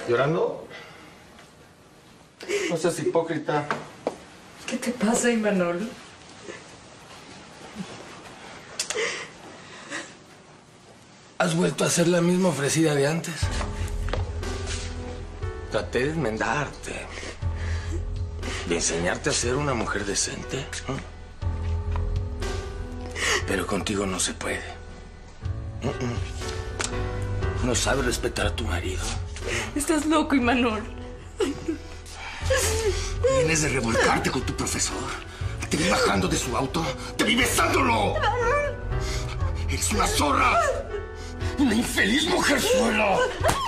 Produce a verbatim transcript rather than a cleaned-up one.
¿Llorando? No seas hipócrita. ¿Qué te pasa, Imanol? Has vuelto a ser la misma ofrecida de antes. Traté de enmendarte. De enseñarte a ser una mujer decente. ¿No? Pero contigo no se puede. No sabes respetar a tu marido. Estás loco, Imanol. Vienes de revolcarte con tu profesor. Te vi bajando de su auto. Te vi besándolo. Eres una zorra. Una infeliz mujerzuela.